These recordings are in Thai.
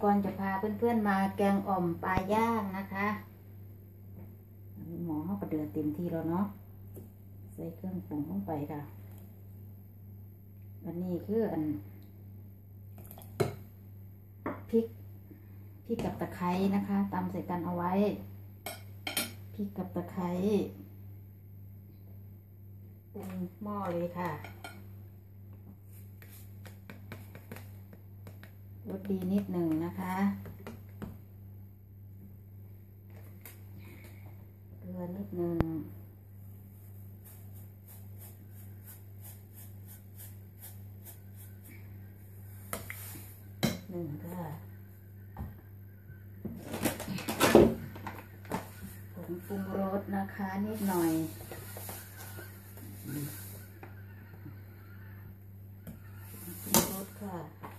กรจะพาเพื่อนๆมาแกงอ่อมปลาย่างนะคะหมอเขาก็เดือดเต็มที่แล้วเนาะใส่เครื่องปรุงลงไปค่ะอันนี้คือพริกกับตะไคร้นะคะตำใส่กันเอาไว้พริกกับตะไคร้ปรุงหม้อเลยค่ะรสดีนิดหนึ่งนะคะเกลือนิดหนึ่งค่ะผงปรุงรสนะคะนิดหน่อยปรุงรสค่ะ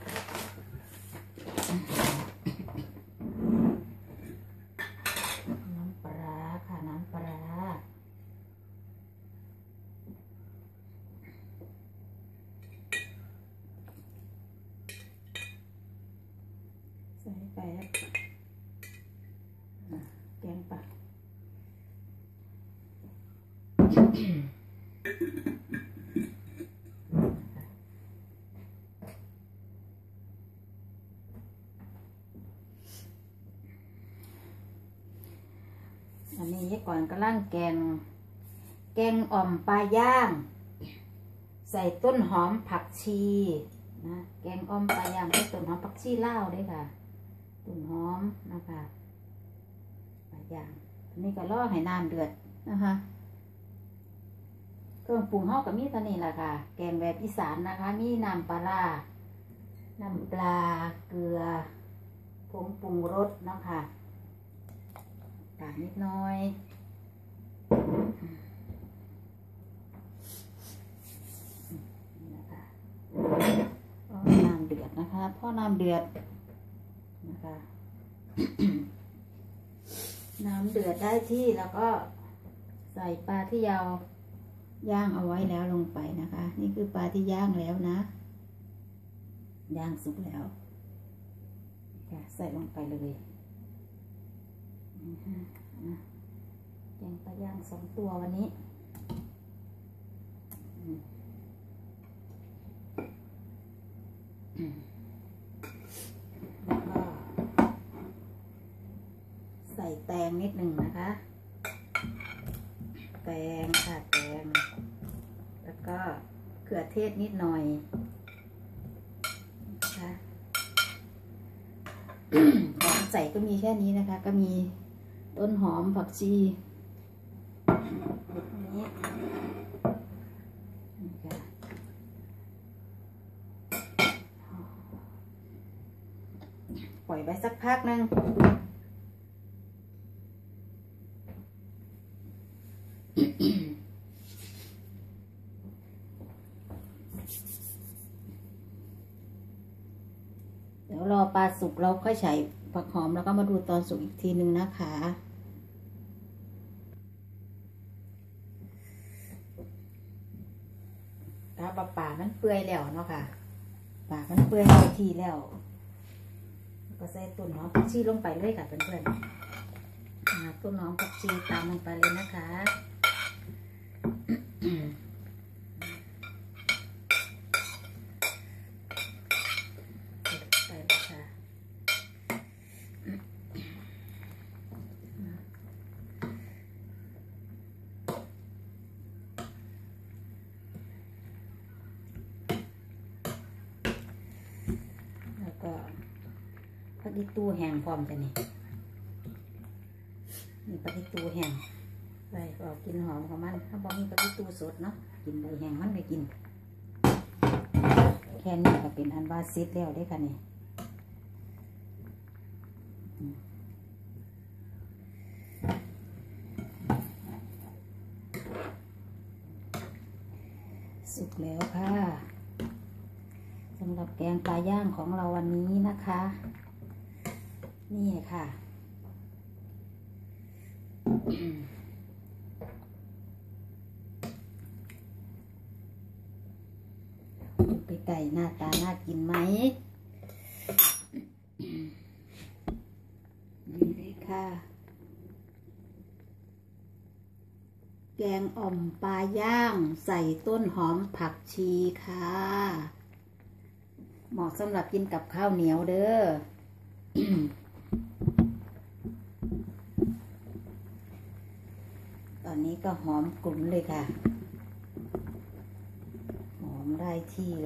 น้ำปลาค่ะน้ำปลาใส่ไปแกงปลาอันนี้ก่อนกำลังแกงอ่อมปลาย่างใส่ต้นหอมผักชีนะแกงอ่อมปลาย่างใส่ต้นหอมผักชีลาวด้วยค่ะต้นหอมนะคะปลาย่างอันนี้ก็รอให้น้ำเดือดนะคะเครื่องปรุงห่อกับมีตัวนี้แหละค่ะแกงแบบอีสานนะคะมีน้ำปลาน้ำปลาเกลือผงปรุงรสนะคะต่างนิดหน่อยนี่นะคะน้ำเดือดนะคะพอน้ำเดือดนะคะน้ำเดือดได้ที่แล้วก็ใส่ปลาที่เราย่างเอาไว้แล้วลงไปนะคะนี่คือปลาที่ย่างแล้วนะย่างสุกแล้วใส่ลงไปเลยแกงปลาย่าง2 ตัววันนี้แล้วก็ใส่แตงนิดหนึ่งนะคะแตงค่ะแตงแล้วก็เขือเทศนิดหน่อยนะคะของใส่ก็มีแค่นี้นะคะก็มีต้นหอมผักชีนี้ปล่อยไปสักพักนึงเดี๋ยวรอปลาสุกเราค่อยใส่ผักหอมแล้วก็มาดูตอนสุกอีกทีนึงนะคะถ้าป่ามันเปื่อยแล้วเนาะค่ะป่ามันเปื่อยทีแล้วก็ใส่ต้นหอมผักชีลงไปเลยค่ะเพื่อนๆต้นหอมผักชีตามลงไปเลยนะคะผักอีตูแห้งพร้อมกันนี่ผักอีตูแห้งใส่ก็กินหอมของมันถ้าบอกมีผักอีตูสดเนาะกินใบแห้งมันไม่กินแค่นี้ก็เป็นอันว่าเสร็จแล้วได้ค่ะนี่สุกแล้วค่ะสำหรับแกงปลาย่างของเราวันนี้นะคะนี่ค่ะไปไก่หน้าตาน่ากินไหมค่ะ แกงอ่อมปลาย่างใส่ต้นหอมผักชีค่ะเหมาะสำหรับกินกับข้าวเหนียวเด้อ ตอนนี้ก็หอมกลุ่นเลยค่ะ หอมได้ที่เลย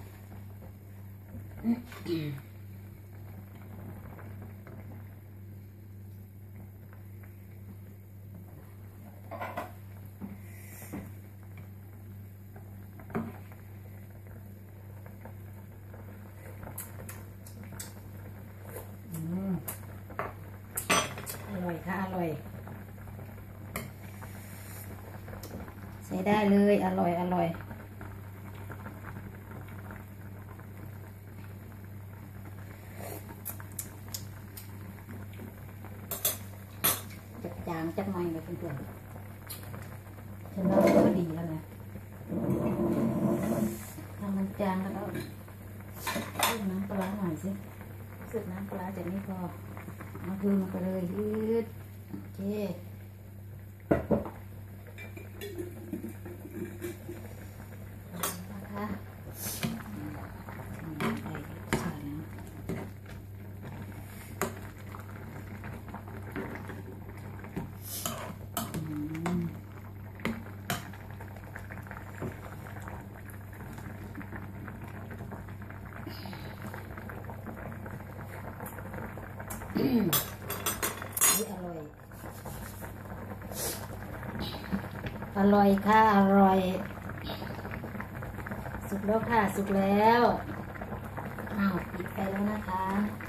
อร่อยค่ะ อร่อย ใช้ได้เลย อร่อย อร่อย จับจางจักหน่อยเลยเพื่อนๆฉันว่าก็ดีแล้วนะทำมันจางแล้วก็เพิ่มน้ำปลาหน่อยสิสึกน้ำปลาจะไม่พอเอาเพิ่มลงไปเลยยืดโอเคนะคะไปใส่แล้วนี่อร่อย อร่อยค่ะ อร่อย สุกแล้วค่ะ สุกแล้วอ้าวปิดไปแล้วนะคะ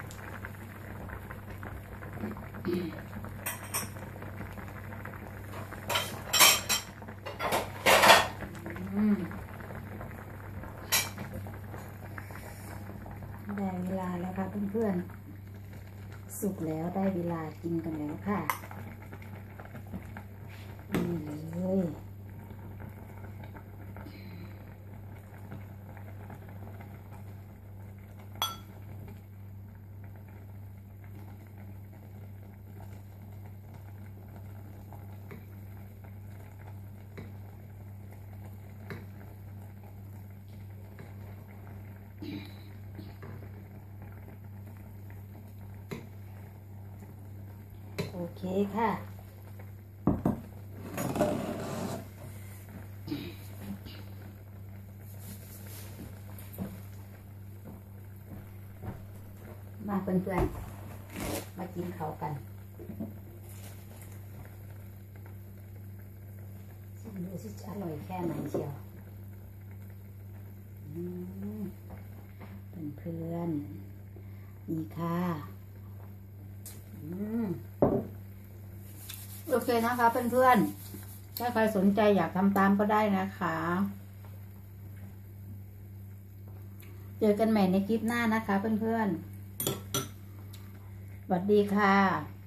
ได้เวลาแล้วค่ะเพื่อนๆสุกแล้วได้เวลากินกันแล้วค่ะนี่เลยโอเคค่ะมาเพื่อนๆมากินข้าวกันชิมดูสิจะอร่อยแค่ไหนเชียวเพื่อนๆนี่ค่ะโอเคนะคะเพื่อนๆถ้าใครสนใจอยากทำตามก็ได้นะคะเจอกันใหม่ในคลิปหน้านะคะเพื่อนๆสวัสดีค่ะ